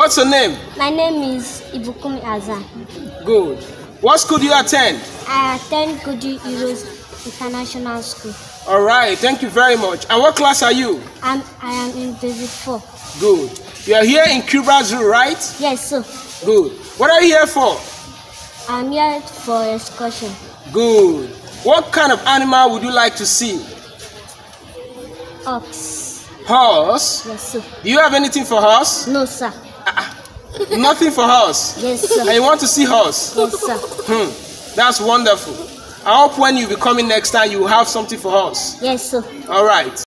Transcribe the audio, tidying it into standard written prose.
What's your name? My name is Ibukumi Azan. Good. What school do you attend? I attend Goldy International School. All right, thank you very much. And what class are you? I am in basic 4. Good. You are here in Cuba Zoo, right? Yes, sir. Good. What are you here for? I'm here for excursion. Good. What kind of animal would you like to see? Ox. Horse? Yes, sir. Do you have anything for horse? No, sir. Nothing for horse? Yes, sir. And you want to see horse? Yes, sir. That's wonderful. I hope when you be coming next time, you will have something for us. Yes, sir. All right.